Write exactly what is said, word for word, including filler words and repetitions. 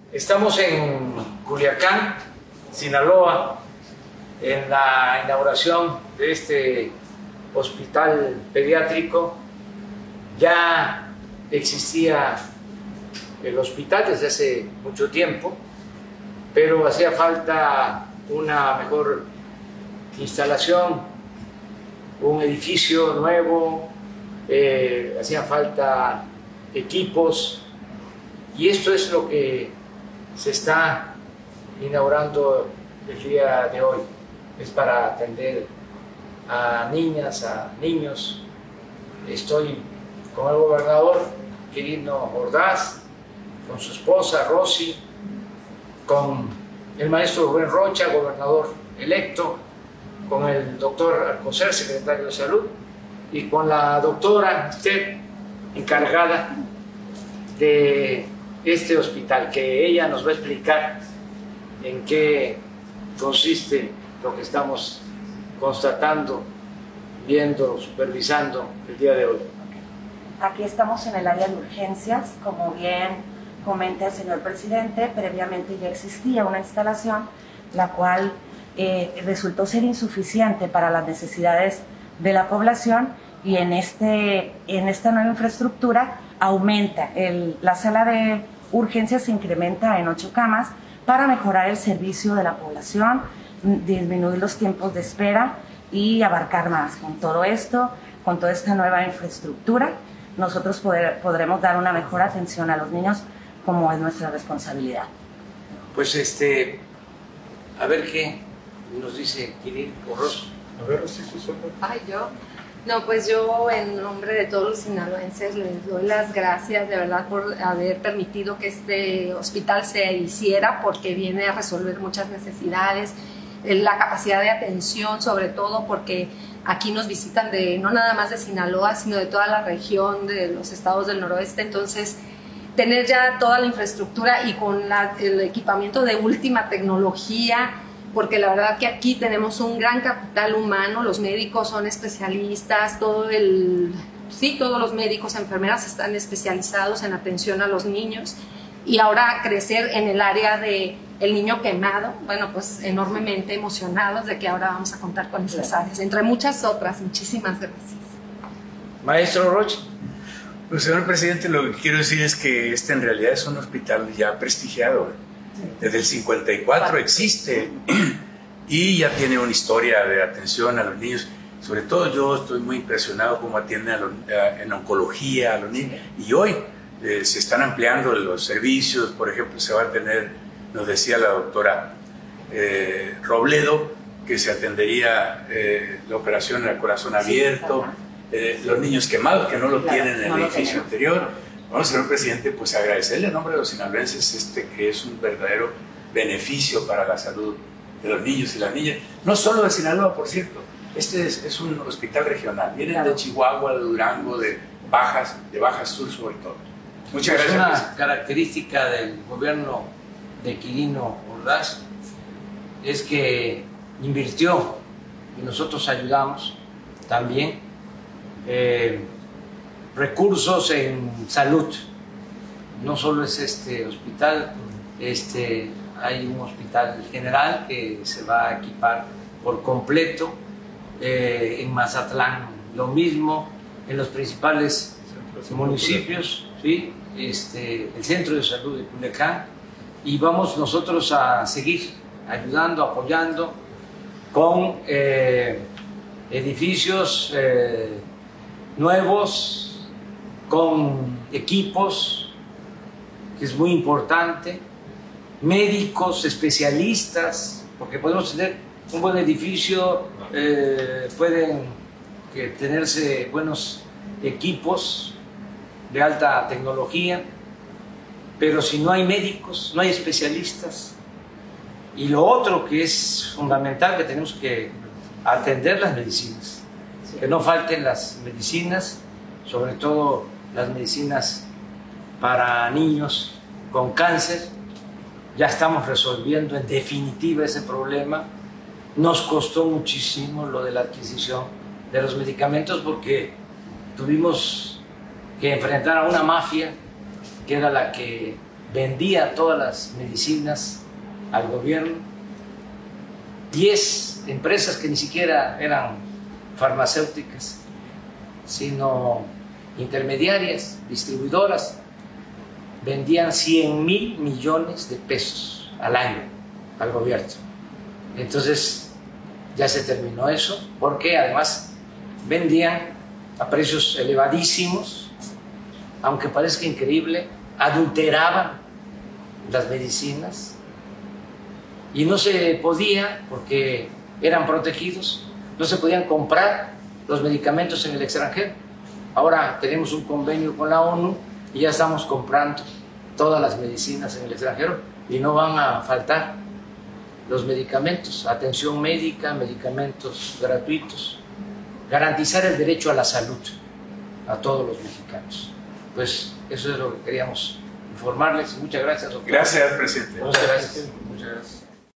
Estamos en Culiacán, Sinaloa, en la inauguración de este hospital pediátrico. Ya existía el hospital desde hace mucho tiempo, pero hacía falta una mejor instalación, un edificio nuevo, eh, hacían falta equipos, y esto es lo que se está inaugurando el día de hoy. Es para atender a niñas, a niños. Estoy con el gobernador Quirino Ordaz, con su esposa Rosy, con el maestro Rubén Rocha, gobernador electo, con el doctor Alcocer, secretario de Salud, y con la doctora usted encargada de este hospital, que ella nos va a explicar en qué consiste lo que estamos constatando, viendo, supervisando el día de hoy. Aquí estamos en el área de urgencias. Como bien comenta el señor presidente, previamente ya existía una instalación la cual eh, resultó ser insuficiente para las necesidades de la población, y en, este, en esta nueva infraestructura aumenta el, la sala de urgencias, se incrementa en ocho camas para mejorar el servicio de la población, disminuir los tiempos de espera y abarcar más. Con todo esto, con toda esta nueva infraestructura, nosotros poder, podremos dar una mejor atención a los niños, como es nuestra responsabilidad. Pues este, a ver qué nos dice Quirino Ordaz. A ver, Rosy, Susana. Ay, yo. No, pues yo en nombre de todos los sinaloenses les doy las gracias de verdad por haber permitido que este hospital se hiciera, porque viene a resolver muchas necesidades, la capacidad de atención sobre todo, porque aquí nos visitan de no nada más de Sinaloa, sino de toda la región de los estados del noroeste. Entonces tener ya toda la infraestructura y con la, el equipamiento de última tecnología, porque la verdad que aquí tenemos un gran capital humano, los médicos son especialistas, todo el, sí, todos los médicos, enfermeras están especializados en atención a los niños, y ahora crecer en el área de el niño quemado, bueno, pues enormemente emocionados de que ahora vamos a contar con esas áreas, entre muchas otras. Muchísimas gracias. Maestro Rocha. Pues, señor presidente, lo que quiero decir es que este en realidad es un hospital ya prestigiado. Desde el cincuenta y cuatro existe y ya tiene una historia de atención a los niños. Sobre todo yo estoy muy impresionado cómo atiende a los, a, en oncología a los niños. Y hoy eh, se están ampliando los servicios. Por ejemplo, se va a tener, nos decía la doctora eh, Robledo, que se atendería eh, la operación al corazón abierto, eh, los niños quemados que no lo tienen en el edificio anterior. Bueno, señor presidente, pues agradecerle en nombre de los sinaloenses este, que es un verdadero beneficio para la salud de los niños y las niñas. No solo de Sinaloa, por cierto. Este es, es un hospital regional. Vienen claro. de Chihuahua, de Durango, de Bajas, de Bajas Sur sobre todo. Muchas pues gracias. Una presidente. característica del gobierno de Quirino Ordaz es que invirtió, y nosotros ayudamos también, eh, recursos en salud. No solo es este hospital, este, hay un hospital general que se va a equipar por completo, eh, en Mazatlán lo mismo, en los principales municipios, ¿sí? este, el centro de salud de Culiacán, y vamos nosotros a seguir ayudando, apoyando con eh, edificios eh, nuevos, con equipos, que es muy importante, médicos, especialistas, porque podemos tener un buen edificio, eh, pueden que tenerse buenos equipos de alta tecnología, pero si no hay médicos, no hay especialistas. Y lo otro que es fundamental, que tenemos que atender las medicinas, que no falten las medicinas, sobre todo las medicinas para niños con cáncer. Ya estamos resolviendo en definitiva ese problema. Nos costó muchísimo lo de la adquisición de los medicamentos, porque tuvimos que enfrentar a una mafia que era la que vendía todas las medicinas al gobierno, diez empresas que ni siquiera eran farmacéuticas, sino intermediarias, distribuidoras, vendían cien mil millones de pesos al año al gobierno. Entonces ya se terminó eso, porque además vendían a precios elevadísimos, aunque parezca increíble, adulteraban las medicinas y no se podía, porque eran protegidos, no se podían comprar los medicamentos en el extranjero. Ahora tenemos un convenio con la ONU y ya estamos comprando todas las medicinas en el extranjero y no van a faltar los medicamentos, atención médica, medicamentos gratuitos, garantizar el derecho a la salud a todos los mexicanos. Pues eso es lo que queríamos informarles. Muchas gracias, doctor. Gracias, presidente. Muchas gracias. Muchas gracias.